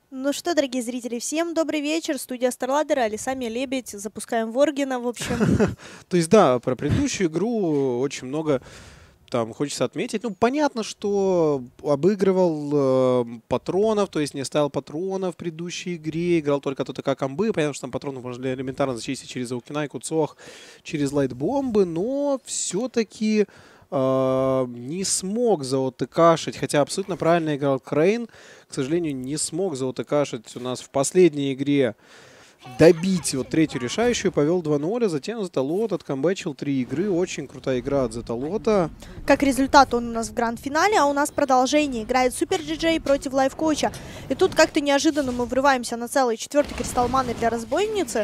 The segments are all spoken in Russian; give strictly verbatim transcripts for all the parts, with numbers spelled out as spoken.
Ну что, дорогие зрители, всем добрый вечер. Студия StarLadder, Алисамия Лебедь. Запускаем Воргена, в общем. То есть, да, про предыдущую игру очень много там хочется отметить. Ну, понятно, что обыгрывал э, патронов, то есть не ставил патронов в предыдущей игре, играл только ТТК комбы. Понятно, что там патронов можно элементарно зачистить через Аукинай, Куцох, через лайтбомбы, но все-таки э, не смог заотыкашить, хотя абсолютно правильно играл Крейн, к сожалению, не смог заотыкашить у нас в последней игре, добить вот третью решающую, повел два ноль, а затем Зеталот откомбэчил три игры. Очень крутая игра от Зеталота. Как результат, он у нас в гранд-финале, а у нас продолжение. Играет Супер Джи Джей против Лайфкоуча. И тут как-то неожиданно мы врываемся на целый четвертый кристалл маны для разбойницы.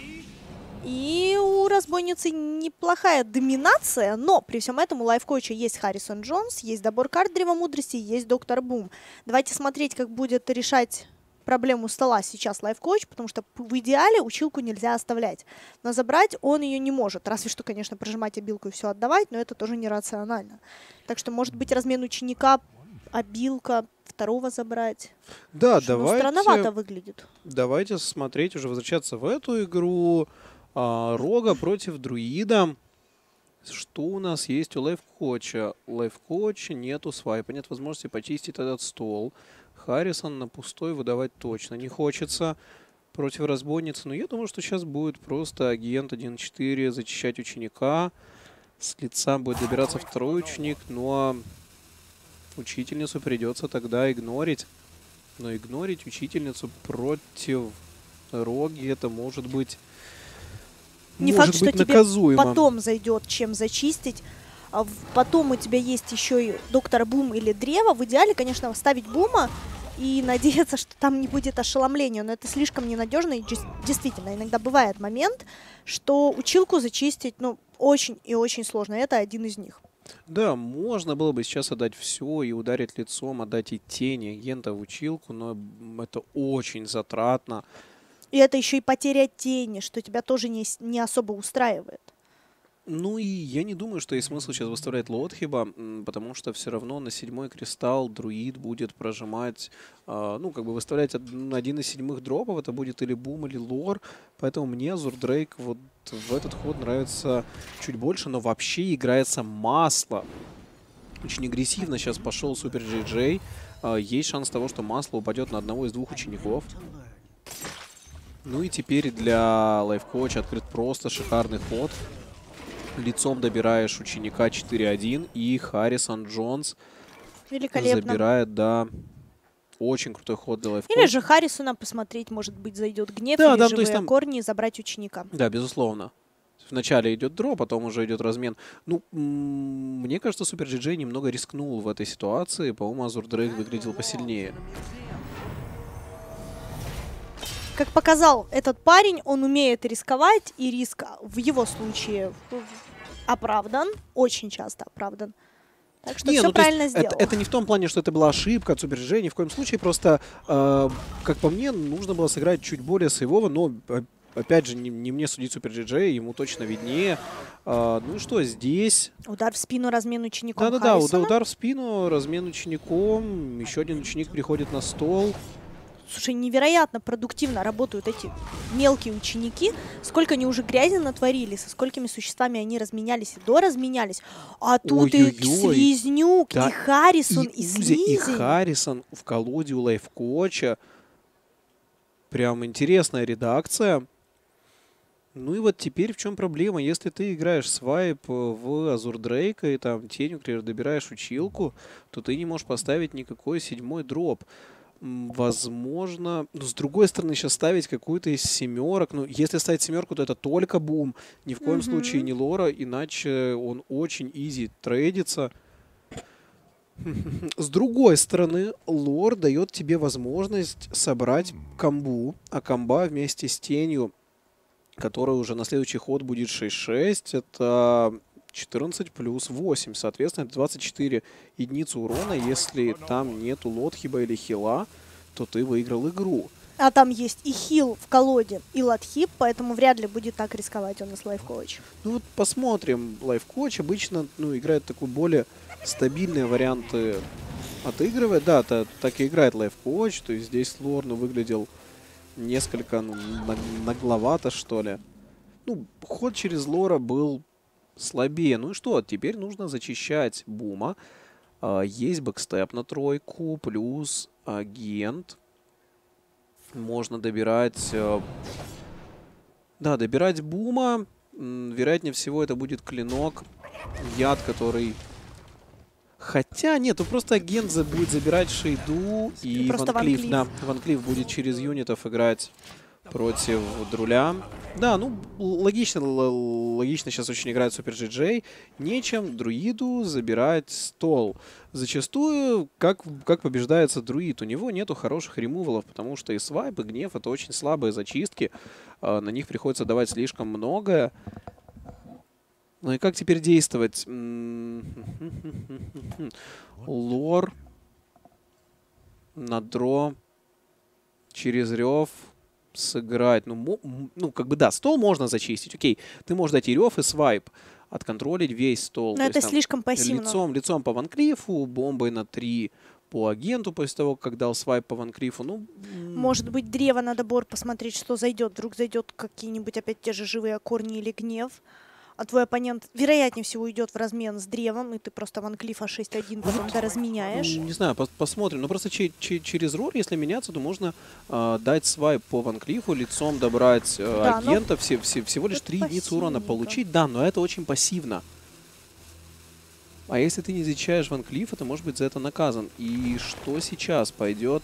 И у разбойницы неплохая доминация, но при всем этом у Лайфкоуча есть Харрисон Джонс, есть добор карт Древа Мудрости, есть Доктор Бум. Давайте смотреть, как будет решать проблему стола сейчас Лайфкоуч, потому что в идеале училку нельзя оставлять. Но забрать он ее не может. Разве что, конечно, прожимать обилку и все отдавать, но это тоже нерационально. Так что, может быть, размен ученика, обилка, второго забрать. Да, Что, давайте... Ну, странновато выглядит. Давайте смотреть, уже возвращаться в эту игру. А, Рога против Друида. Что у нас есть у Лайфкоуча? У Лайфкоуча нету свайпа, нет возможности почистить этот стол. Харрисон на пустой выдавать точно не хочется против разбойницы. Но я думаю, что сейчас будет просто агент один четыре зачищать ученика. С лица будет добираться второй ученик. Ну а учительницу придется тогда игнорить. Но игнорить учительницу против Роги, это может быть, Не может факт, быть что наказуемо. тебе потом зайдет, чем зачистить. А потом у тебя есть еще и Доктор Бум или Древо. В идеале, конечно, ставить Бума и надеяться, что там не будет ошеломления. Но это слишком ненадежно. И действительно, иногда бывает момент, что училку зачистить, ну, очень и очень сложно. Это один из них. Да, можно было бы сейчас отдать все и ударить лицом, отдать и тени агента в училку, но это очень затратно. И это еще и потеря тени, что тебя тоже не, не особо устраивает. Ну и я не думаю, что есть смысл сейчас выставлять Лотхиба, потому что все равно на седьмой кристалл друид будет прожимать, э, ну, как бы выставлять один из седьмых дропов, это будет или бум, или лор, поэтому мне Зурдрейк вот в этот ход нравится чуть больше, но вообще играется масло. Очень агрессивно сейчас пошел Супер Джей Джей, э, есть шанс того, что масло упадет на одного из двух учеников. Ну и теперь для Лайфкоуча открыт просто шикарный ход. Лицом добираешь ученика четыре один, и Харрисон Джонс забирает, да, очень крутой ход для Лайфкоуча. Или же Харрисона посмотреть, может быть, зайдет гнев, да, или да, живые то есть там... корни и забрать ученика. Да, безусловно. Вначале идет дроп, потом уже идет размен. Ну, мне кажется, Супер Джей Джей немного рискнул в этой ситуации. По-моему, Азур Дрейк выглядел посильнее. Как показал этот парень, он умеет рисковать, и риск в его случае оправдан, очень часто оправдан. Так что не, все ну, правильно сделал. Это, это не в том плане, что это была ошибка от Супер Джей Джей, ни в коем случае. Просто, э, как по мне, нужно было сыграть чуть более сейвово, но, опять же, не, не мне судить Супер Джей Джей, ему точно виднее. Э, ну что, здесь... Удар в спину, размен учеником Да-да-да, удар, удар в спину, размен учеником, еще один ученик приходит на стол. Слушай, невероятно продуктивно работают эти мелкие ученики. Сколько они уже грязи натворили, со сколькими существами они разменялись и доразменялись. А тут и Слизнюк, да, и Харрисон, и, и Слизень. И Харрисон в колоде у Лайфкоуча. Прям интересная редакция. Ну и вот теперь в чем проблема? Если ты играешь свайп в Азур Дрейка и там тенью, например, добираешь училку, то ты не можешь поставить никакой седьмой дроп. Возможно, но с другой стороны, сейчас ставить какую-то из семерок. Ну, если ставить семерку, то это только бум. Ни в коем mm-hmm. случае не лора, иначе он очень изи трейдится. С другой стороны, лор дает тебе возможность собрать комбу, а комба вместе с тенью, которая уже на следующий ход будет шесть шесть, это четырнадцать плюс восемь, соответственно, это двадцать четыре единицы урона. Если там нету лотхиба или хила, то ты выиграл игру. А там есть и хил в колоде, и лотхиб, поэтому вряд ли будет так рисковать у нас Лайфкоуч. Ну вот посмотрим. Лайфкоуч обычно ну, играет такой более стабильные варианты отыгрывает. Да, та, так и играет лайфкоуч. То есть здесь Лор, ну, выглядел несколько, ну, нагловато, что ли. Ну, ход через Лора был слабее. Ну и что, теперь нужно зачищать Бума. А, есть бэкстеп на тройку, плюс агент. Можно добирать... А, да, добирать Бума. Вероятнее всего, это будет клинок. Яд, который... Хотя, нет, то просто агент будет забирать шейду. И Ван Клифф, да, Ван Клифф будет через юнитов играть против Друля. Да, ну, логично, логично сейчас очень играет Супер джей джей. Нечем друиду забирать стол. Зачастую, как, как побеждается друид, у него нету хороших ремувалов, потому что и свайп, и гнев — это очень слабые зачистки. На них приходится давать слишком многое. Ну и как теперь действовать? Лор на дро через рев сыграть. Ну, ну, как бы да, стол можно зачистить. Окей, ты можешь дать и рев, и свайп. Отконтролить весь стол. Но это есть, слишком пассивно. Лицом, лицом по Ван Клиффу, бомбой на три по агенту после того, как дал свайп по Ван Клиффу. Ну, может быть, древо на добор посмотреть, что зайдет. Вдруг зайдет какие-нибудь опять те же живые корни или гнев. А твой оппонент, вероятнее всего, идет в размен с древом, и ты просто Ван Клиффа шесть один потом доразменяешь. Не знаю, пос посмотрим. Но просто че че через рор, если меняться, то можно э, дать свайп по Ван Клиффу, лицом добрать э, да, агента, все, все, всего лишь три единицы урона получить. Да, но это очень пассивно. А если ты не защищаешь Ван Клиффа, то, может быть, за это наказан. И что сейчас? Пойдет...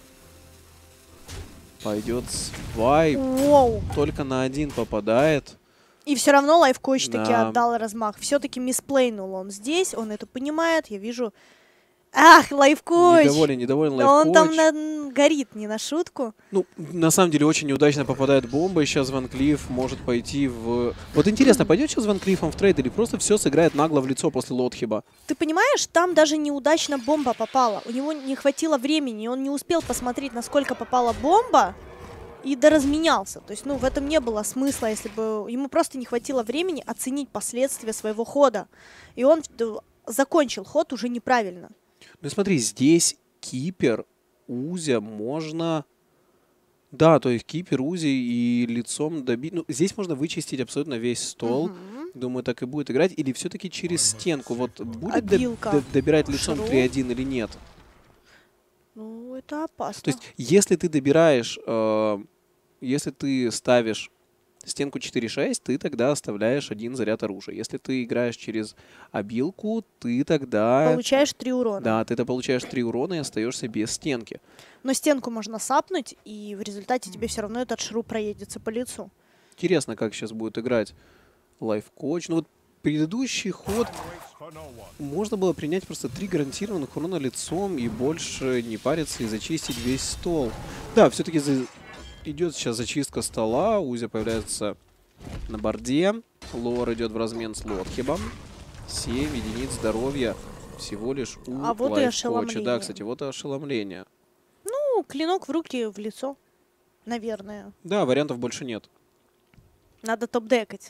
Пойдет свайп. Воу. Только на один попадает. И все равно лайфкоуч да. таки отдал размах. Все-таки мисплейнул он здесь, он это понимает, я вижу. Ах, лайфкоуч! Недоволен, недоволен лайфкоуч. Он там на... горит, не на шутку. Ну, на самом деле, очень неудачно попадает бомба, и сейчас Ван Клифф может пойти в... Вот интересно, пойдет сейчас Ван Клиффом в трейд или просто все сыграет нагло в лицо после лотхиба? Ты понимаешь, там даже неудачно бомба попала. У него не хватило времени, он не успел посмотреть, насколько попала бомба. И доразменялся. То есть, ну, в этом не было смысла, если бы... Ему просто не хватило времени оценить последствия своего хода. И он закончил ход уже неправильно. Ну, смотри, здесь кипер, Узя можно... Да, то есть кипер, Узи и лицом добить... Ну, здесь можно вычистить абсолютно весь стол. Угу. Думаю, так и будет играть. Или все-таки через стенку? Вот будет доб доб добирать лицом три один или нет? Ну, это опасно. То есть, если ты добираешь... Э Если ты ставишь стенку четыре шесть, ты тогда оставляешь один заряд оружия. Если ты играешь через обилку, ты тогда... Получаешь три урона. Да, ты тогда получаешь три урона и остаешься без стенки. Но стенку можно сапнуть, и в результате тебе все равно этот шру проедется по лицу. Интересно, как сейчас будет играть лайфкоуч. Ну вот предыдущий ход можно было принять просто три гарантированных урона лицом и больше не париться и зачистить весь стол. Да, все-таки... За... Идет сейчас зачистка стола, Узя появляется на борде, Лор идет в размен с лотхибом. семь единиц здоровья всего лишь у а вот и ошеломление. Да, кстати, вот и ошеломление. Ну, клинок в руки, в лицо, наверное. Да, вариантов больше нет. Надо топ-декать.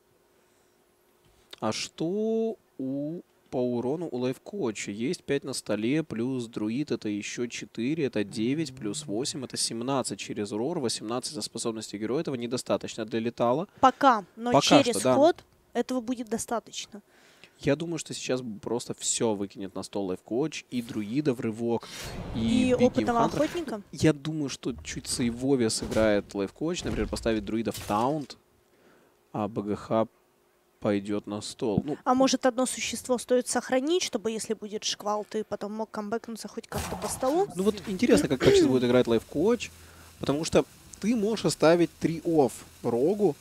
А что у... по урону у лайфкоуча? Есть пять на столе, плюс друид это еще четыре, это девять, плюс восемь, это семнадцать через рор, восемнадцать за способности героя. Этого недостаточно для летала. Пока, но Пока через что, ход да. этого будет достаточно. Я думаю, что сейчас просто все выкинет на стол лайфкоуч, и друида в рывок, и, и опытного охотника. Я думаю, что чуть сейвове сыграет лайфкоуч, например, поставить друида в таунт, а БГХ пойдет на стол. Ну, а может, одно существо стоит сохранить, чтобы, если будет шквал, ты потом мог камбэкнуться хоть как-то по столу? Ну вот интересно, как сейчас будет играть лайфкоуч, потому что ты можешь оставить три офф Рогу.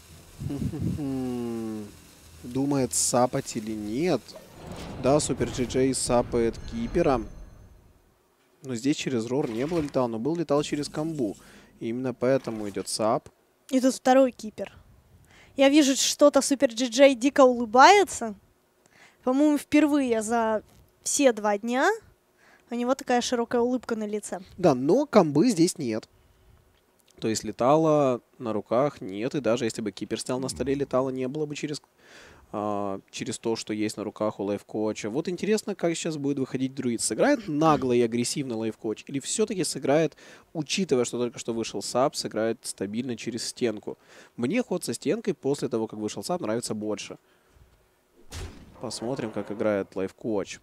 Думает, сапать или нет. Да, Супер джей джей сапает кипера. Но здесь через рор не был летал, но был летал через камбу. И именно поэтому идет сап. И тут второй кипер. Я вижу, что-то Супер джей джей дико улыбается. По-моему, впервые за все два дня у него такая широкая улыбка на лице. Да, но камбы здесь нет. То есть летала на руках нет. И даже если бы кипер стоял на столе, летала не было бы через а, через то, что есть на руках у лайфкоуча. Вот интересно, как сейчас будет выходить друид. Сыграет нагло и агрессивно лайфкоуч или все-таки сыграет, учитывая, что только что вышел сап, сыграет стабильно через стенку. Мне ход со стенкой после того, как вышел сап, нравится больше. Посмотрим, как играет лайфкоуч.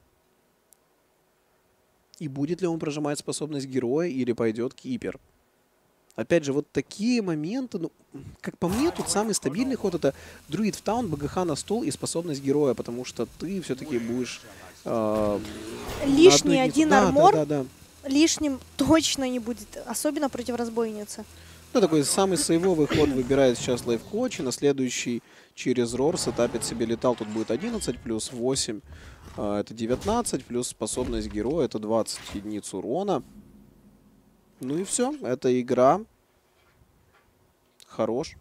И будет ли он прожимать способность героя или пойдет кипер. Опять же, вот такие моменты, ну, как по мне, тут самый стабильный ход — это друид в таун, БГХ на стол и способность героя, потому что ты все-таки будешь... Э, Лишний один да, армор да, да, да. лишним точно не будет, особенно против разбойницы. Ну, такой самый сейвовый ход выбирает сейчас лайфкоуч, и на следующий через рор сетапит себе летал. Тут будет одиннадцать плюс восемь, э, это девятнадцать, плюс способность героя, это двадцать единиц урона. Ну и все, это игра. Хорош.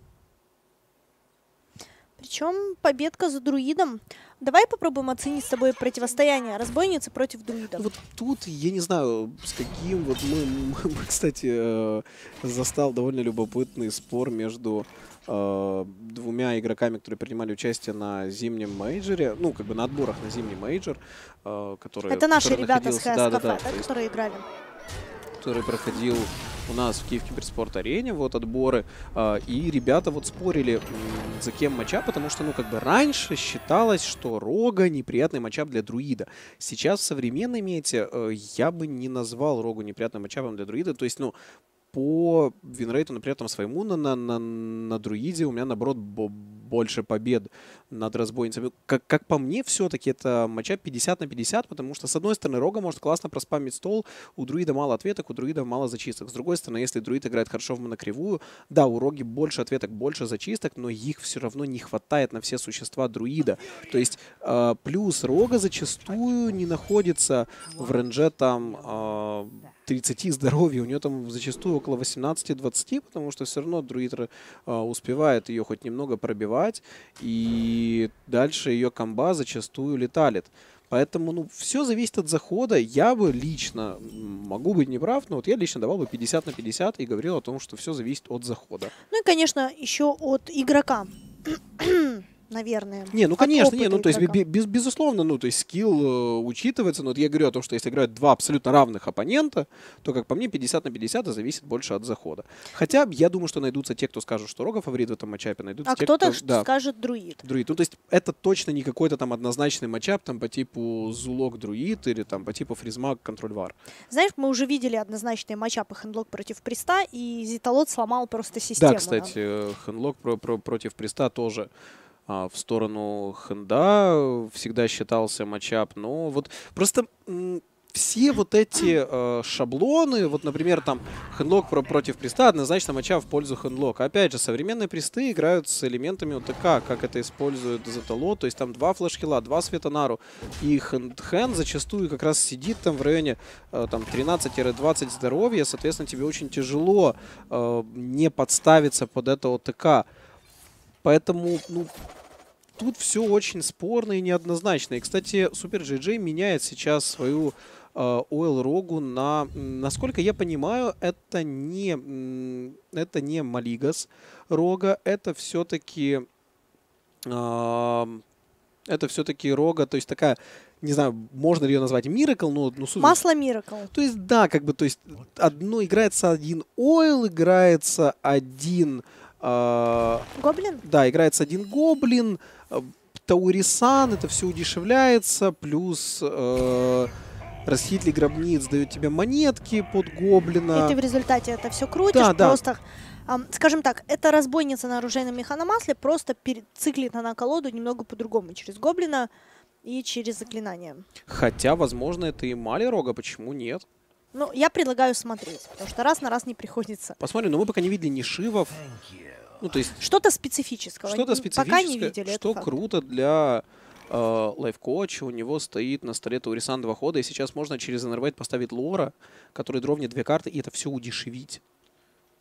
Причем победка за друидом. Давай попробуем оценить с тобой противостояние разбойницы против друидов. Вот тут, я не знаю, с каким... Вот мы, мы, мы кстати, э, застал довольно любопытный спор между э, двумя игроками, которые принимали участие на зимнем мейджоре. Ну, как бы на отборах на зимний мейджор. Э, который, Это наши который ребята с ХС да, да, Кафе, да, да, есть, которые играли. который проходил у нас в Киев Киберспорт Арене, вот отборы, э, и ребята вот спорили, м, за кем матчап, потому что, ну, как бы раньше считалось, что Рога неприятный матчап для друида. Сейчас в современной мете э, я бы не назвал Рогу неприятным матчапом для друида, то есть, ну, по винрейту, например, там своему на, на, на, на друиде у меня, наоборот, больше побед над разбойницами. Как, как по мне, все-таки это матчап пятьдесят на пятьдесят, потому что, с одной стороны, Рога может классно проспамить стол, у друида мало ответок, у друида мало зачисток. С другой стороны, если друид играет хорошо в монокривую, да, у Роги больше ответок, больше зачисток, но их все равно не хватает на все существа друида. То есть, э, плюс Рога зачастую не находится в рейнже там... Э, тридцати здоровья, у нее там зачастую около восемнадцати-двадцати, потому что все равно друид э, успевает ее хоть немного пробивать, и дальше ее комба зачастую леталит. Поэтому, ну, все зависит от захода. Я бы лично, могу быть неправ, но вот я лично давал бы пятьдесят на пятьдесят и говорил о том, что все зависит от захода. Ну и, конечно, еще от игрока. Наверное. Не, ну конечно, не, ну то есть без, безусловно, ну то есть скилл э, учитывается, но вот я говорю о том, что если играют два абсолютно равных оппонента, то, как по мне, пятьдесят на пятьдесят зависит больше от захода. Хотя я думаю, что найдутся те, кто скажут, что Рога фаворит в этом матчапе, найдутся а те, кто-то кто... Да, скажет друид. Друид. Ну то есть это точно не какой-то там однозначный матчап там по типу Зулок друид или там по типу Фризмаг контроль вар. Знаешь, мы уже видели однозначные матчапы Хендлок против Приста, и Зиталот сломал просто систему. Да, кстати, Хендлок про про против Приста тоже в сторону Хенда всегда считался матчап, но вот просто все вот эти э, шаблоны, вот, например, там Хенлок про против Приста, однозначно матчап в пользу Хенлока. Опять же, современные Присты играют с элементами ОТК, как это использует Зетало, то есть там два флешхила, два Светонару, и Хен, Хен зачастую как раз сидит там в районе э, там тринадцать-двадцать здоровья, соответственно, тебе очень тяжело э, не подставиться под это ОТК. Поэтому, ну, тут все очень спорно и неоднозначно. И, кстати, Супер джей джей меняет сейчас свою э, Ойл Рогу на... Насколько я понимаю, это не, это не Малигас Рога, это все-таки... Э, это все-таки Рога, то есть такая... Не знаю, можно ли ее назвать Miracle, но... Ну, суть... Масло Miracle. То есть, да, как бы, то есть, одно играется один Ойл, играется один... Гоблин? Да, играется один гоблин, Таурисан, это все удешевляется, плюс э, расхитли гробниц дают тебе монетки под гоблина. И ты в результате это все крутишь, да, просто, да. Эм, скажем так, эта разбойница на оружейном механомасле просто циклит на колоду немного по-другому, через гоблина и через заклинание. Хотя, возможно, это и Мали Рога, почему нет? Ну, я предлагаю смотреть, потому что раз на раз не приходится. Посмотрим, но мы пока не видели ни шивов. Ну, то есть что-то специфического. Что-то специфическое, пока не видели, что круто для э, лайфкоуча. У него стоит на столе Таурисан два хода, и сейчас можно через Энервейт поставить Лора, который дровнет две карты, и это все удешевить.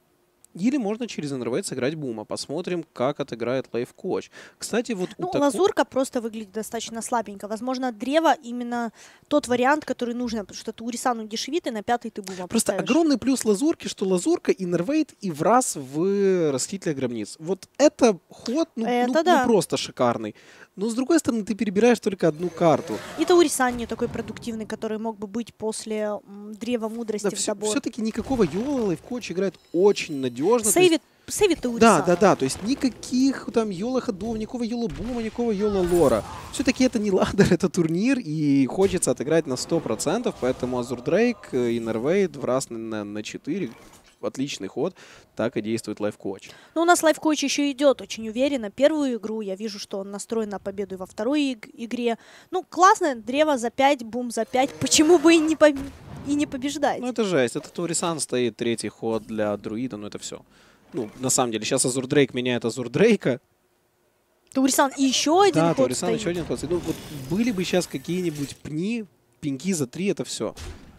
Или можно через Innervate сыграть Бума. Посмотрим, как отыграет лайфкоуч. Кстати, вот Ну, у тако... лазурка просто выглядит достаточно слабенько. Возможно, древо именно тот вариант, который нужен, потому что Таурисану дешевит, и на пятый ты Бума Просто поставишь. огромный плюс лазурки, что лазурка, Innervate и в раз в Расхитителя гробниц. Вот это ход, ну, Это ну, да. ну просто шикарный. Но с другой стороны, ты перебираешь только одну карту. И Таурисан не такой продуктивный, который мог бы быть после м, древа мудрости Да, в все, забор. все-таки никакого Йола лайфкоуч играет очень надежно. Сейвит, сейвит Таурисана. Да, да, да, то есть никаких там Йола ходов, никакого Йола Бума, никакого Йола Лора. Все-таки это не ладер, это турнир, и хочется отыграть на сто процентов, поэтому Азур Дрейк, Innervate в раз на, на четыре. Отличный ход, так и действует лайфкоуч. Ну, у нас лайфкоуч еще идет очень уверенно. Первую игру я вижу, что он настроен на победу и во второй иг игре. Ну, классно, древо за пять, бум за пять. Почему бы и не, поб... и не побеждать? Ну, это жесть. Это Таурисан стоит, третий ход для друида, но это все. Ну, на самом деле, сейчас Азур Дрейк меняет Азур Дрейка. Таурисан и еще один да, ход Таурисан стоит. еще один ход стоит. Ну, вот были бы сейчас какие-нибудь пни, пеньки за три, это все.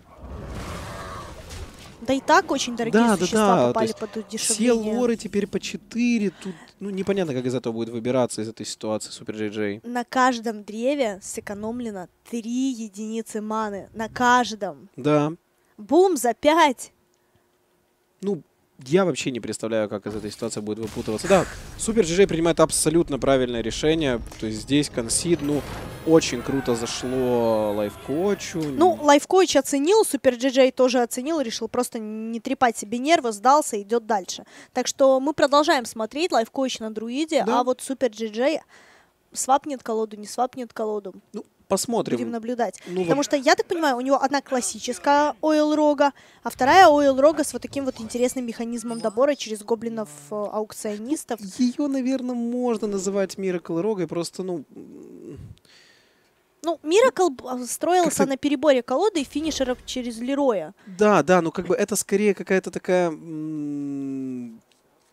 Да и так очень дорогие Да, существа да, да. попали То под Все удешевление. лоры теперь по четыре. Тут, ну, непонятно, как из этого будет выбираться, из этой ситуации Супер Джей Джей. На каждом древе сэкономлено три единицы маны. На каждом. Да. Бум за пять. Ну, я вообще не представляю, как из этой ситуации будет выпутываться. Да, Супер Джей Джей принимает абсолютно правильное решение. То есть здесь консид, ну, очень круто зашло лайфкоучу. Ну, лайфкоуч оценил, Супер Джей Джей тоже оценил, решил просто не трепать себе нервы, сдался, идет дальше. Так что мы продолжаем смотреть лайфкоуч на друиде, Да. а вот Супер Джей Джей свапнет колоду, не свапнет колоду. Ну, посмотрим. Будем наблюдать. Ну, Потому вот что, я так понимаю, у него одна классическая Ойл Рога, а вторая Ойл Рога с вот таким вот интересным механизмом добора через гоблинов-аукционистов. ее, наверное, можно называть Miracle Рогой, просто, ну... Ну, Миракл строился Как-то- на переборе колоды и финишеров через Лероя. Да, да, ну как бы это скорее какая-то такая... м,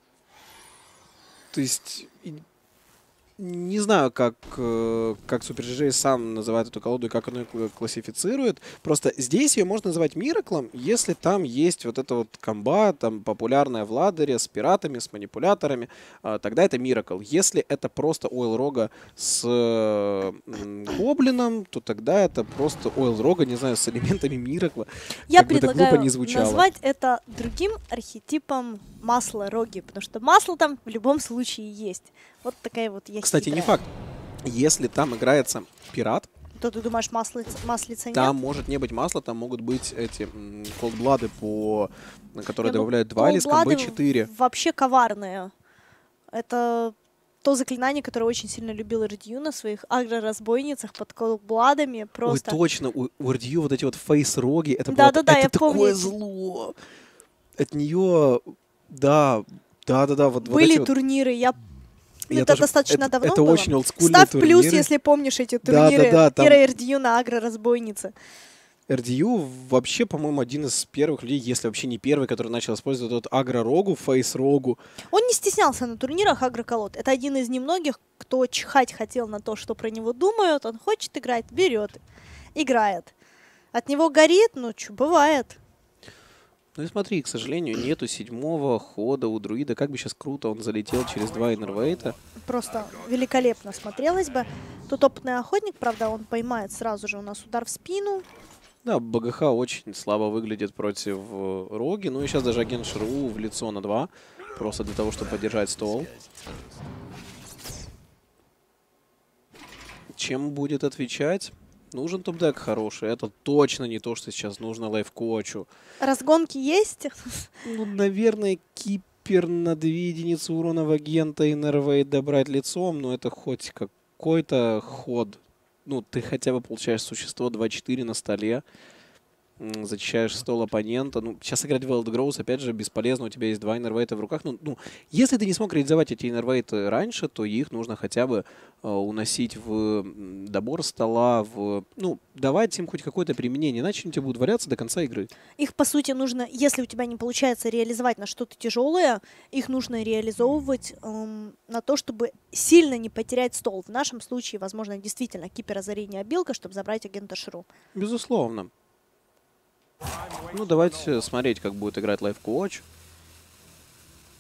То есть... и- Не знаю, как, э, как Супер Джей Джей сам называет эту колоду и как он ее классифицирует. Просто здесь ее можно назвать Мираклом, если там есть вот эта вот комба, там популярная в ладере, с пиратами, с манипуляторами, а, тогда это Миракл. Если это просто Ойл Рога с э, м, гоблином, то тогда это просто Ойл Рога, не знаю, с элементами Миракла. Я Как бы это глупо предлагаю не звучало. назвать это другим архетипом масла Роги, потому что масло там в любом случае есть. Вот такая вот я Кстати, не хитрая. факт. Если там играется пират, То ты думаешь, маслица, маслица нет? там может не быть масла, там могут быть эти колдблады, по, на которые Не, ну, добавляют два или с комбой Cold-Blood'ы четыре. вообще коварные. Это то заклинание, которое очень сильно любил Эрдью на своих агро-разбойницах под колбладами. Ой, Просто. точно, у, у Рдью вот эти вот фейс-роги, это, было- Да-да-да, это я такое помню. зло. От нее, да, да-да-да, вот, вот Были эти вот- турниры, я... Я это тоже- достаточно это- давно это было. очень олдскульные Ставь плюс, турниры. если помнишь эти Да-да-да, турниры. там- Ира Эрдью на агро-разбойнице. Рдью вообще, по-моему, один из первых людей, если вообще не первый, который начал использовать вот агро-рогу, фейс-рогу. Он не стеснялся на турнирах агроколод. Это один из немногих, кто чихать хотел на то, что про него думают. Он хочет играть, берет, играет. От него горит, ну что, бывает. Ну и смотри, к сожалению, нету седьмого хода у друида. Как бы сейчас круто он залетел через два иннервейта. Просто великолепно смотрелось бы. Тут опытный охотник, правда, он поймает сразу же у нас удар в спину. Да, БГХ очень слабо выглядит против э, Роги. Ну и сейчас даже агент ШРУ в лицо на два. Просто для того, чтобы поддержать стол. Чем будет отвечать? Нужен топ-дек хороший. Это точно не то, что сейчас нужно лайфкоучу. Разгонки есть. Ну, наверное, кипер на две единицы урона в агента иннервейт добрать лицом, но это хоть какой-то ход. Ну, ты хотя бы получаешь существо два-четыре на столе, м, зачищаешь стол оппонента. Ну, сейчас играть в Wild Growth, опять же, бесполезно, у тебя есть два иннервейта в руках. Ну, ну, если ты не смог реализовать эти иннервейты раньше, то их нужно хотя бы э, уносить в м, добор стола, в... Ну, давать им хоть какое-то применение, иначе они у тебя будут валяться до конца игры. Их, по сути, нужно, если у тебя не получается реализовать на что-то тяжелое, их нужно реализовывать эм, на то, чтобы сильно не потерять стол. В нашем случае, возможно, действительно киперозарение обилка, чтобы забрать агента ШРУ. Безусловно. Ну, давайте смотреть, как будет играть лайфкоуч.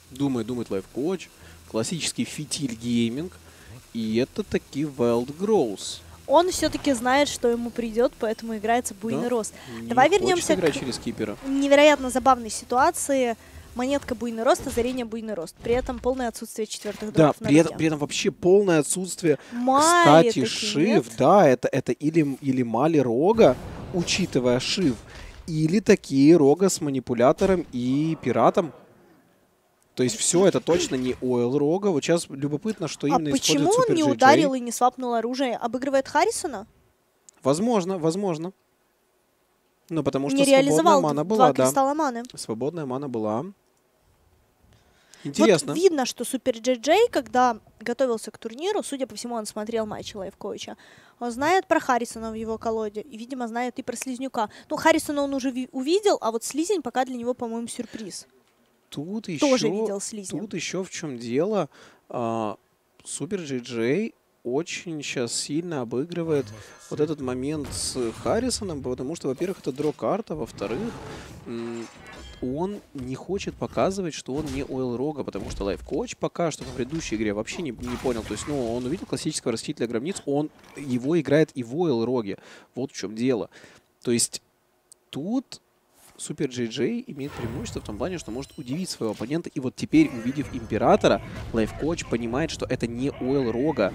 Думает, думает лайфкоуч. Классический фитиль гейминг. И это таки Wild Growth. Он все-таки знает, что ему придет, поэтому играется буйный Да? рост. Не Давай хочет вернемся играть к через кипера. невероятно забавной ситуации. Монетка буйный рост, озарение буйный рост. При этом полное отсутствие четвертых Да, дропов на при этом, руке. при этом вообще полное отсутствие. Мали Кстати, таки шив, нет. да, это, это или, или мали рога, учитывая шив, или такие рога с манипулятором и пиратом. То есть все это точно не ойл рога. Вот сейчас любопытно, что А именно почему использует он Супер не джей джей. ударил и не свапнул оружие? Обыгрывает Харрисона? Возможно, возможно. Ну, потому что Не свободная реализовал мана два была, да. кристалла маны. Свободная мана была. Интересно. Вот видно, что Супер джей джей, когда готовился к турниру, судя по всему, он смотрел матчи лайфкоуча. Он знает про Харрисона в его колоде, и, видимо, знает и про Слизнюка. Ну, Харрисона он уже ви- увидел, а вот Слизень пока для него, по-моему, сюрприз. Тут еще, Тоже видел Слизня. тут еще в чем дело. А, Супер джей джей очень сейчас сильно обыгрывает вот этот момент с Харрисоном, потому что, во-первых, это дро-карта, во-вторых, м, он не хочет показывать, что он не ойл рога, потому что лайфкоуч пока что в предыдущей игре вообще не, не понял. То есть, ну, он увидел классического растителя гробниц, он его играет и в ойл роге. Вот в чем дело. То есть тут Супер джей джей имеет преимущество в том плане, что может удивить своего оппонента. И вот теперь, увидев Императора, лайфкоуч понимает, что это не ойл рога.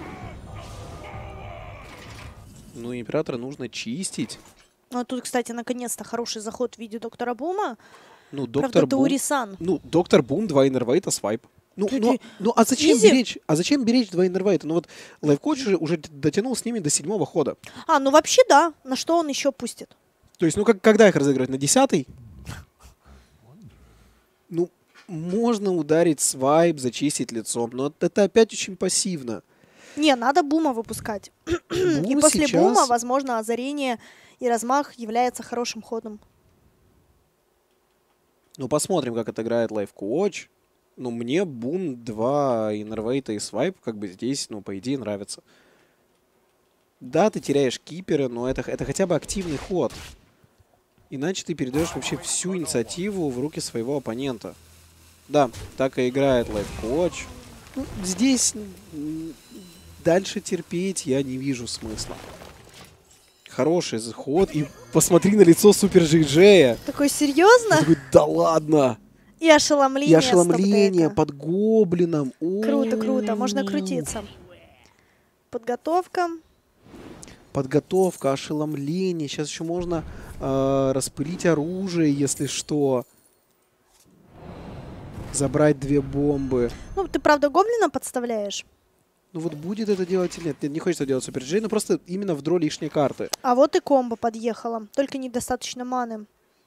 Ну, Императора нужно чистить. Ну, а тут, кстати, наконец-то хороший заход в виде Доктора Бума. Ну, Правда, Доктор это Бум. Урисан. Ну, Доктор Бум, два иннервейта, свайп. Ну, Ты- ну, ты- ну, а зачем Изи. беречь? А зачем беречь два иннервейта? Ну вот лайфкоуч уже, уже дотянул с ними до седьмого хода. А, ну вообще да. На что он еще пустит? То есть, ну как, когда их разыгрывать? На десятый? Ну, можно ударить свайп, зачистить лицом, но это опять очень пассивно. Не, надо Бума выпускать. И Бум после сейчас- Бума, возможно, озарение и размах является хорошим ходом. Ну, посмотрим, как это играет лайфкоуч. Ну, мне Бум, два иннервейта и свайп, как бы здесь, ну, по идее, нравится. Да, ты теряешь кипера, но это, это хотя бы активный ход. Иначе ты передаешь вообще всю инициативу в руки своего оппонента. Да, так и играет лайфкоуч. Ну, здесь м, дальше терпеть я не вижу смысла. Хороший заход. И посмотри на лицо Супер джей джей. Такой серьезно? Такой, да ладно. И ошеломление. И ошеломление стоп-дека. под гоблином. Круто, круто. Можно крутиться. Подготовка. Подготовка, ошеломление. Сейчас еще можно э, распылить оружие, если что. Забрать две бомбы. Ну, ты, правда, гоблина подставляешь? Ну вот будет это делать или нет? Нет, не хочется делать Супер джей, но просто именно в дро лишние карты. А вот и комбо подъехала. Только недостаточно маны.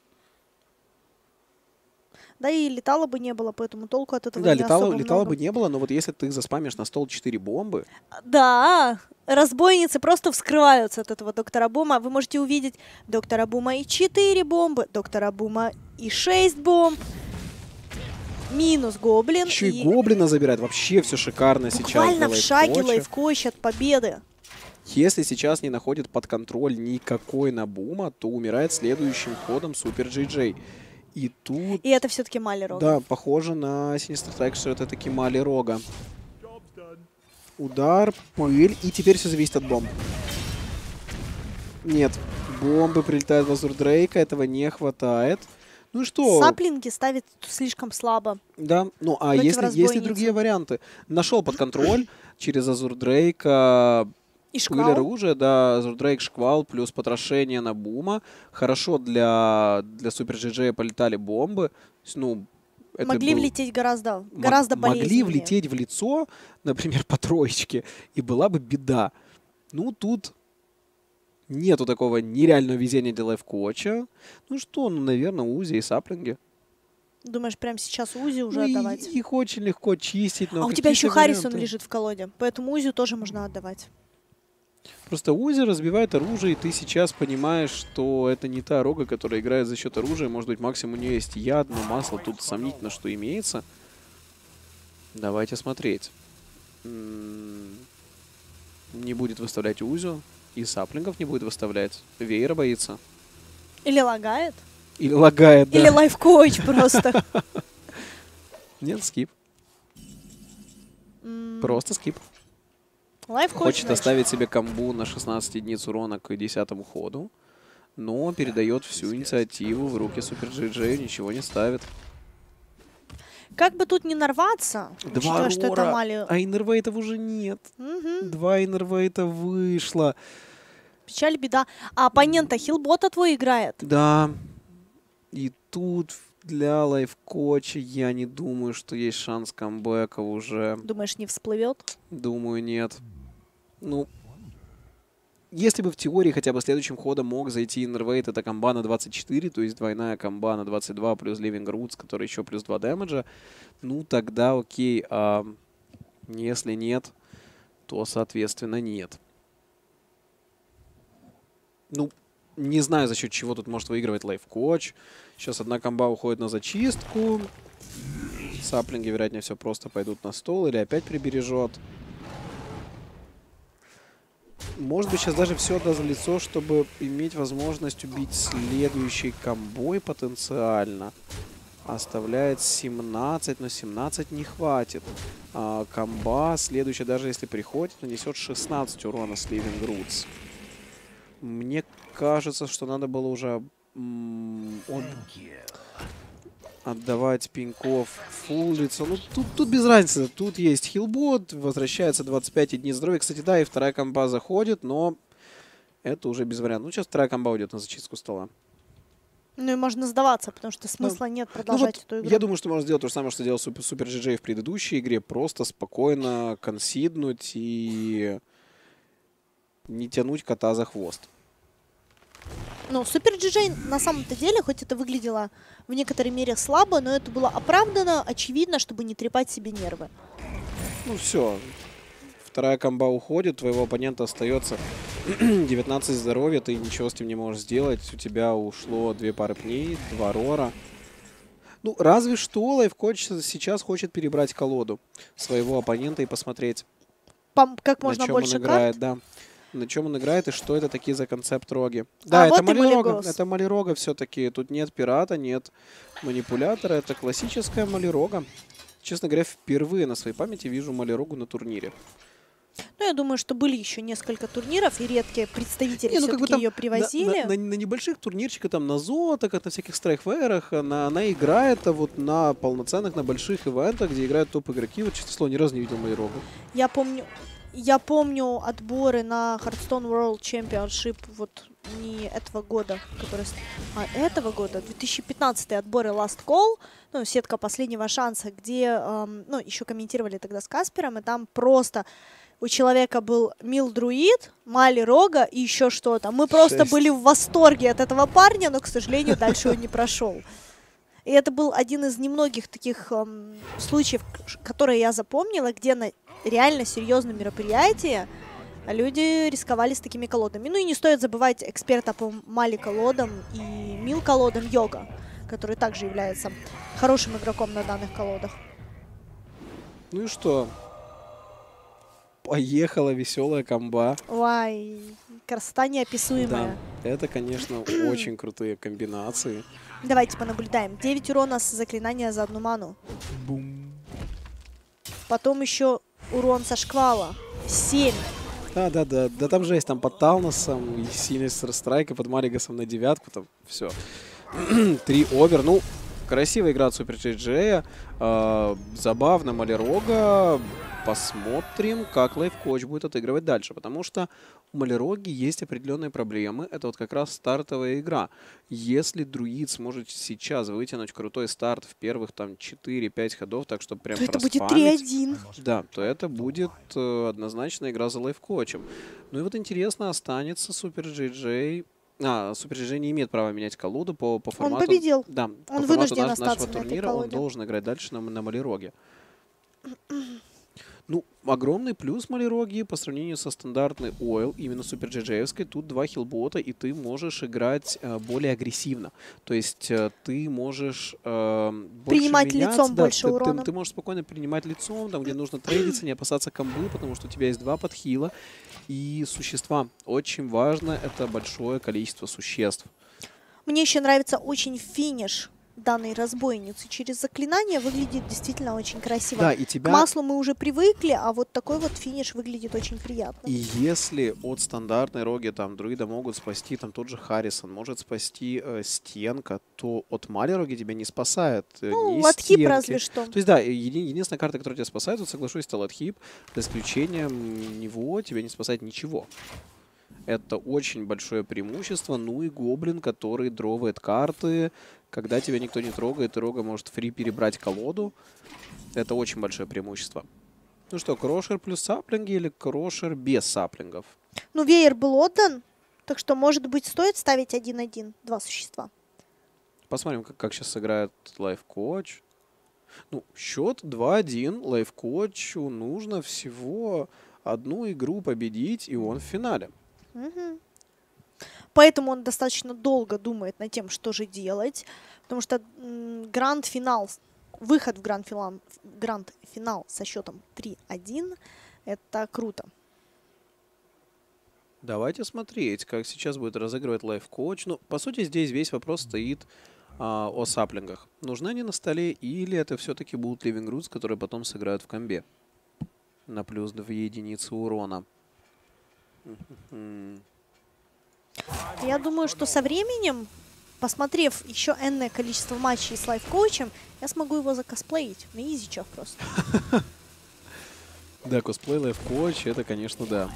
Да и летала бы не было, поэтому толку от этого Да, не летало, особо летало много. бы не было, но вот если ты заспамишь на стол четыре бомбы, Да, разбойницы просто вскрываются от этого Доктора Бума. Вы можете увидеть Доктора Бума и четыре бомбы, Доктора Бума и шесть бомб. Минус гоблин. еще и гоблина забирает. Вообще все шикарно сейчас. Буквально для в шаге лайфкоуча. лайфкоуч от победы. Если сейчас не находит под контроль никакой на Бума, то умирает следующим ходом Супер джей джей. И тут, И это все-таки Мали Рога. да, похоже на Sinister Strike, что это таки Мали Рога. Удар, пыль, и теперь все зависит от бомб. Нет, бомбы прилетают в Азур Дрейка, этого не хватает. Ну и что? Саплинги ставит слишком слабо. Да, ну а Против если, если разбойницы. другие варианты? Нашел под контроль через Азур Дрейка И пыль шквал. оружия, да, Азур Дрейк, шквал, плюс потрошение на Бума. Хорошо для, для Супер джей джей полетали бомбы. То есть, ну, это Могли был- влететь гораздо, м- гораздо Могли болезненнее. влететь в лицо, например, по троечке, и была бы беда. Ну, тут нету такого нереального везения для лайфкоуча. Ну что, ну, наверное, Узи и Саплинги. Думаешь, прямо сейчас Узи уже Ну, и- отдавать? их очень легко чистить. Но А у тебя еще какие-то Харрисон варианты. лежит в колоде, поэтому Узю тоже можно отдавать. Просто Узи разбивает оружие, и ты сейчас понимаешь, что это не та рога, которая играет за счет оружия. Может быть, максимум у нее есть яд, но масло тут сомнительно, что имеется. Давайте смотреть. М, Не будет выставлять Узю, и Саплингов не будет выставлять. Вейра боится. Или лагает, Или лагает, да. или лайфкоуч просто. Нет, скип. Просто скип. Лайфкоуч, Хочет значит. оставить себе комбу на шестнадцать единиц урона к десятому ходу, но передает всю инициативу в руки Супер джей джей, ничего не ставит. Как бы тут не нарваться, Два учитывая, что это рора, Мали. а иннервейтов уже нет. Мгм. Два иннервейта вышло. Печаль, беда. А оппонента хилбота твой играет. Да. И тут для лайфкоча я не думаю, что есть шанс камбэка уже. Думаешь, не всплывет? Думаю, нет. Ну, если бы в теории хотя бы следующим ходом мог зайти иннервейт, это комба на двадцать четыре, то есть двойная комба на двадцать два плюс Living Roots, который еще плюс два дэмэджа, ну тогда окей. А если нет, то, соответственно, нет. Ну, не знаю, за счет чего тут может выигрывать лайфкоч. Сейчас одна комба уходит на зачистку. Саплинги, вероятнее всего, просто пойдут на стол или опять прибережет. Может быть, сейчас даже все отдаст в лицо, чтобы иметь возможность убить следующей комбой потенциально. Оставляет семнадцать, но семнадцать не хватит. А комба следующая, даже если приходит, нанесет шестнадцать урона с Living Roots. Мне кажется, что надо было уже м, от... отдавать пинков фулл лицо. Ну, тут, тут без разницы. Тут есть хилбот, возвращается двадцать пять единиц здоровья. Кстати, да, и вторая комба заходит, но это уже без вариантов. Ну, сейчас вторая комба уйдет на зачистку стола. Ну и можно сдаваться, потому что смысла Ну, нет Ну, продолжать вот эту игру. я думаю, что можно сделать то же самое, что делал Супер, Супер джей джей в предыдущей игре. Просто спокойно консиднуть и не тянуть кота за хвост. Ну, Супер джей джей на самом-то деле, хоть это выглядело в некоторой мере слабо, но это было оправдано, очевидно, чтобы не трепать себе нервы. Ну все, вторая комба уходит, твоего оппонента остается девятнадцать здоровья, ты ничего с этим не можешь сделать. У тебя ушло две пары пней, два рора. Ну, разве что лайфкоч сейчас хочет перебрать колоду своего оппонента и посмотреть, Пом- как на можно чем больше он играет, карт. да. На чем он играет и что это такие за концепт роги. Да, А это вот и Малирога. Малигос. Это Малирога все-таки. Тут нет пирата, нет манипулятора. Это классическая Малирога. Честно говоря, впервые на своей памяти вижу Малирогу на турнире. Ну, я думаю, что были еще несколько турниров, и редкие представители Не, ну, как бы все-таки там ее на, привозили. на- на- на небольших турнирчиках, там на зотах, на всяких страйкфейрах, она, она играет, а вот на полноценных, на больших ивентах, где играют топ-игроки, вот, честно слово, ни разу не видел Малирогу. Я помню, я помню отборы на Hearthstone World Championship вот не этого года, который, с- а этого года, две тысячи пятнадцатый отборы Last Call, ну, сетка последнего шанса, где, эм, ну, еще комментировали тогда с Каспером, и там просто у человека был Мил-друид, Мали-рога и еще что-то. Мы просто Шесть. были в восторге от этого парня, но, к сожалению, дальше он не прошел. И это был один из немногих таких эм, случаев, к- которые я запомнила, где на реально серьезном мероприятии люди рисковали с такими колодами. Ну и не стоит забывать эксперта по Мали-колодам и Мил-колодам Йога, который также является хорошим игроком на данных колодах. Ну и что? Поехала веселая комба. Ой, красота неописуемая. Да, это, конечно, очень крутые комбинации. Давайте понаблюдаем. девять урона с заклинания за одну ману. Бум. Потом еще урон со шквала. семь. Да, да, да. Да там жесть, там под Талносом и сильный страйк, и под Малигосом на девятку, там все. Три овер. Ну, красивая игра от Супер джей джей. Э, забавно, Малирога. Посмотрим, как лайфкоч будет отыгрывать дальше, потому что у Малироги есть определенные проблемы. Это вот как раз стартовая игра. Если друид сможет сейчас вытянуть крутой старт в первых там четыре-пять ходов, так что прям То это будет проспамить, три один. да, то это будет э, однозначно игра за лайфкочем. Ну и вот интересно, останется Супер джей джей. А, Супер джей джей не имеет права менять колоду по, по формату. победил. Да, Он по формату вынужден наш- остаться нашего на этой турнира он колоде. должен играть дальше на, на Малироге. Ну, огромный плюс Малироги по сравнению со стандартной Ойл, именно Супер джей джей-евской. Тут два хилбота, и ты можешь играть э, более агрессивно. То есть э, ты можешь э, больше Принимать меняться, лицом да, больше ты, ты- урона. Ты, можешь спокойно принимать лицом, там, где нужно трейдиться, не опасаться комбы, потому что у тебя есть два подхила и существа. Очень важно — это большое количество существ. Мне еще нравится очень финиш данной разбойницы через заклинание выглядит действительно очень красиво. Да, и тебя... К маслу мы уже привыкли, а вот такой вот финиш выглядит очень приятно. И если от стандартной роги там друида могут спасти, там тот же Харрисон может спасти э, стенка, то от Мали роги тебя не спасает э, Ну, ни Латхип стенки. разве что. То есть, да, еди единственная карта, которая тебя спасает, вот соглашусь, это Латхип. За исключением него тебя не спасает ничего. Это очень большое преимущество. Ну и Гоблин, который дровает карты. Когда тебя никто не трогает, и Рога может фри перебрать колоду. Это очень большое преимущество. Ну что, Крошер плюс саплинги или Крошер без саплингов? Ну, веер был отдан, так что, может быть, стоит ставить один-один, два существа. Посмотрим, как, как сейчас сыграет лайфкоуч. Ну, счет два-один. Лайфкоучу нужно всего одну игру победить, и он в финале. Угу. Поэтому он достаточно долго думает над тем, что же делать. Потому что гранд-финал, выход в гранд-финал, гранд-финал со счетом три-один, это круто. Давайте смотреть, как сейчас будет разыгрывать лайфкоуч. Ну, по сути, здесь весь вопрос стоит а, о саплингах. Нужны они на столе, или это все-таки будут Living Roots, которые потом сыграют в комбе на плюс две единицы урона. Я думаю, что со временем, посмотрев еще энное количество матчей с лайфкоучем, я смогу его закосплеить на изичах просто. Да, косплей лайфкоуч, это, конечно, да.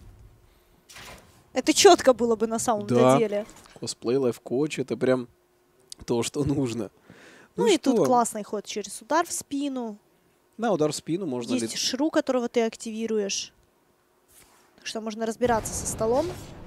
Это четко было бы на самом да. деле. Косплей лайфкоуч, это прям то, что нужно. Ну, ну и что? Тут классный ход через удар в спину. Да, удар в спину можно... Есть ли... шру, которого ты активируешь. Так что можно разбираться со столом.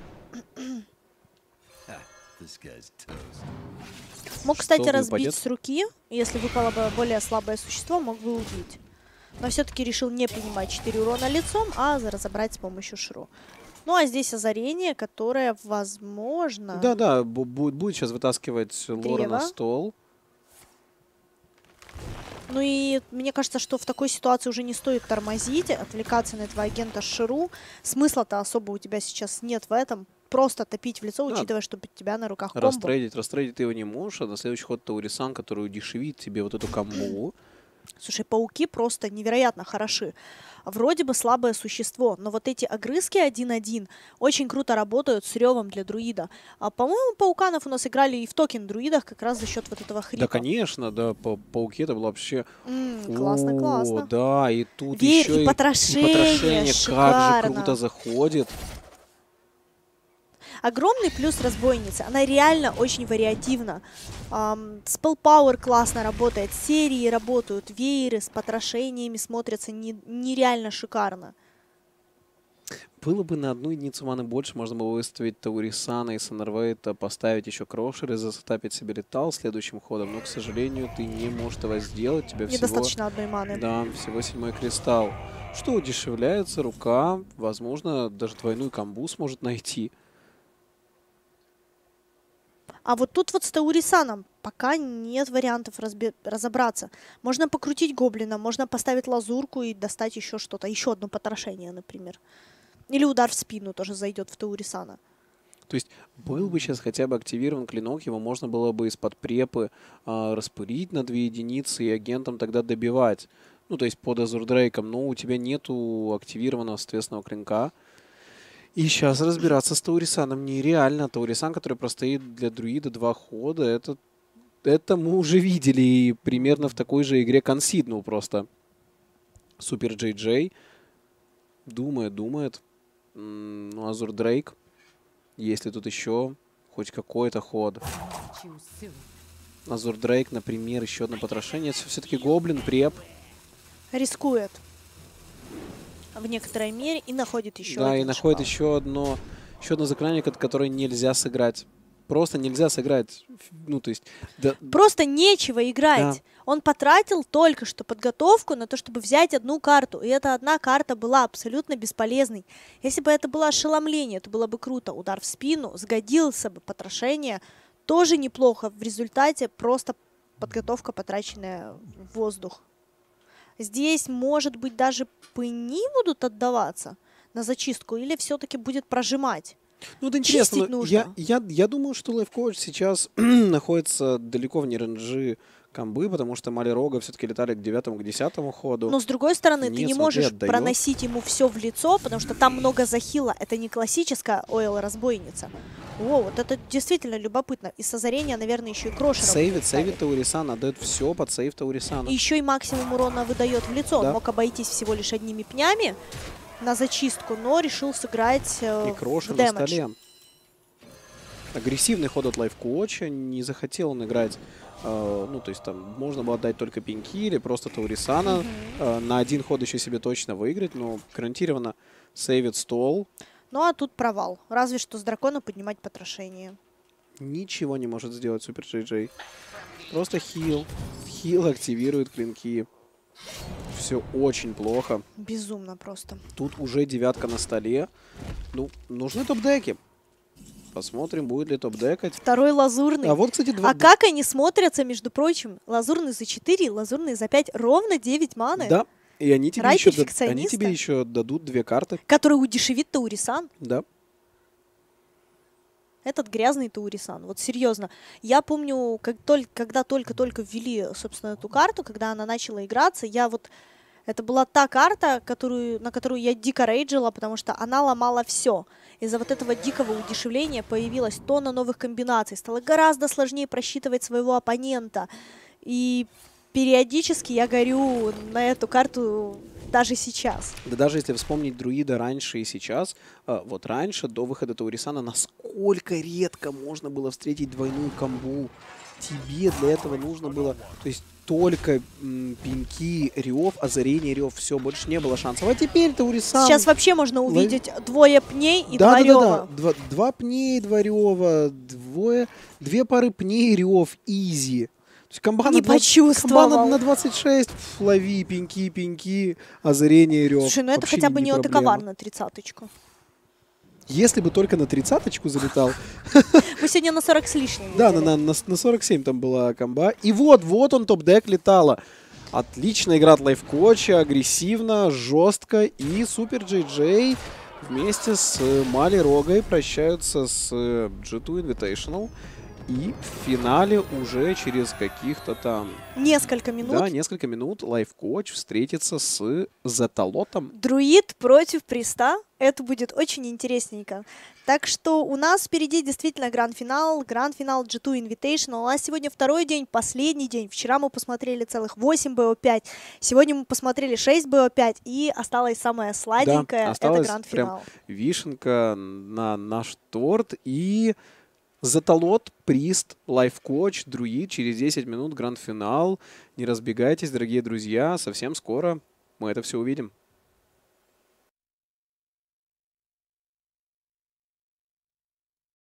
Мог, кстати, что разбить выпадет? С руки. Если выпало бы более слабое существо, мог бы убить. Но все-таки решил не принимать четыре урона лицом, а разобрать с помощью шру. Ну, а здесь озарение, которое, возможно... Да-да, будет, будет сейчас вытаскивать Лора на стол. Ну и мне кажется, что в такой ситуации уже не стоит тормозить, отвлекаться на этого агента Ширу. Смысла-то особо у тебя сейчас нет в этом. Просто топить в лицо, да. Учитывая, что под тебя на руках комбо. Растрейдить, растрейдить ты его не можешь, а на следующий ход Таурисан, который удешевит тебе вот эту комбу. Слушай, пауки просто невероятно хороши. Вроде бы слабое существо, но вот эти огрызки один-один очень круто работают с ревом для друида. А, по-моему, пауканов у нас играли и в токен друидах как раз за счет вот этого хрипа. Да, конечно, да, па пауки это было вообще... Mm, классно, О, классно. Да, и тут Верь, еще и потрошение, и потрошение как же круто заходит. Огромный плюс разбойницы. Она реально очень вариативна. Um, Spell Power классно работает. Серии работают. Вееры с потрошениями смотрятся не, нереально шикарно. Было бы на одну единицу маны больше, можно было выставить Таурисана и Санарвейта, поставить еще Крошер и засетапить себе Летал следующим ходом. Но, к сожалению, ты не можешь этого сделать. Тебе недостаточно всего... одной маны. Да, всего седьмой кристалл. Что удешевляется, рука, возможно, даже двойную комбу сможет найти. А вот тут вот с Таурисаном пока нет вариантов разобраться. Можно покрутить гоблина, можно поставить лазурку и достать еще что-то. Еще одно потрошение, например. Или удар в спину тоже зайдет в Таурисана. То есть был бы сейчас хотя бы активирован клинок, его можно было бы из-под препы э, распылить на две единицы и агентом тогда добивать. Ну, то есть под Азурдрейком. Но у тебя нету активированного соответственного клинка. И сейчас разбираться с Таурисаном нереально. Таурисан, который простоит для друида два хода, это, это мы уже видели и примерно в такой же игре консиднул просто. Супер Джей Джей. Думает, думает. Ну, Азур Дрейк. Есть ли тут еще хоть какой-то ход? Азур Дрейк, например, еще одно потрошение. Все-таки гоблин, преп. Рискует. В некоторой мере и находит еще да, один и находит шпал. еще одно, еще одно заклинание, которое нельзя сыграть. Просто нельзя сыграть. Ну, то есть... Да... Просто нечего играть. Да. Он потратил только что подготовку на то, чтобы взять одну карту. И эта одна карта была абсолютно бесполезной. Если бы это было ошеломление, это было бы круто. Удар в спину, сгодился бы потрошение. Тоже неплохо. В результате просто подготовка, потраченная в воздух. Здесь, может быть, даже пыни будут отдаваться на зачистку, или все-таки будет прожимать. Ну, это интересно. Чистить но нужно. Я, я, я думаю, что лайфкоуч сейчас находится далеко вне ренджи комбы, потому что Мали Рога все-таки летали к девятому, к десятому ходу. Но с другой стороны, Нет, ты не смотри, можешь отдает. проносить ему все в лицо, потому что там много захила. Это не классическая ОЛ-разбойница. О, вот это действительно любопытно. И с озарения, наверное, еще и крошера. Сейвит, сейвит Таурисана, отдает все под сейв Таурисана. И еще и максимум урона выдает в лицо. Да. Он мог обойтись всего лишь одними пнями на зачистку, но решил сыграть э, И кроша в на дэмэдж. столе. Агрессивный ход от лайфкоуча, не захотел он играть, э, ну, то есть там можно было отдать только пеньки или просто Таурисана. Мгм. Э, на один ход еще себе точно выиграть, но гарантированно сейвит стол. Ну а тут провал. Разве что с дракона поднимать потрошение. Ничего не может сделать Супер Джей Джей. Просто хил. Хил активирует клинки. Все очень плохо. Безумно просто. Тут уже девятка на столе. Ну, нужны топ-деки. Посмотрим, будет ли топ-декать. Второй лазурный. А вот, кстати, два... А как они смотрятся, между прочим? Лазурный за четыре, лазурный за пять. Ровно девять маны. Да, и они тебе, Рай еще, дад- они перфекциониста. тебе еще дадут две карты. Который удешевит Таурисан. Да. Этот грязный Таурисан. Вот серьезно. Я помню, как только, когда только-только ввели, собственно, эту карту, когда она начала играться, я вот... Это была та карта, которую, на которую я дико рейджила, потому что она ломала все. Из-за вот этого дикого удешевления появилась тонна новых комбинаций. Стало гораздо сложнее просчитывать своего оппонента. И периодически я горю на эту карту даже сейчас. Да даже если вспомнить друида раньше и сейчас, э, вот раньше, до выхода Таурисана, насколько редко можно было встретить двойную комбу. Тебе для этого нужно было, то есть только м, пеньки, рев, озарение, рев, все, больше не было шансов. А теперь Таурисан... Сейчас вообще можно Лай- увидеть двое пней и да, два да, рева. да, да. Два, два пней, два рева, двое, две пары пней, рев, изи. То есть комба Не на двадцать, почувствовал. комба на, на двадцать шесть, пф, лови, пеньки, пеньки, озарение, рев. Слушай, ну это Вообще хотя бы не от проблема. ковар на тридцаточку. Если бы только на тридцаточку залетал. Мы сегодня на сорок с лишним. Да, видели. на, на, на сорок семь там была комба. И вот, вот он топ-дек летала. Отлично игра от лайфкоуча, агрессивно, жестко. И Супер Джей Джей вместе с Мали Рогой прощаются с джи ту Invitational. И в финале уже через каких-то там... Несколько минут. Да, несколько минут лайфкоуч встретится с Зеталотом. Друид против Приста. Это будет очень интересненько. Так что у нас впереди действительно гранд-финал. Гранд-финал джи ту Invitational. У нас сегодня второй день, последний день. Вчера мы посмотрели целых восемь бэ о пять. Сегодня мы посмотрели шесть бэ о пять. И осталось самое сладенькое. Да, осталось это гранд-финал. прям вишенка на наш торт. И... Зеталот, Прист, лайфкоуч, друид. Через десять минут гранд-финал. Не разбегайтесь, дорогие друзья. Совсем скоро мы это все увидим.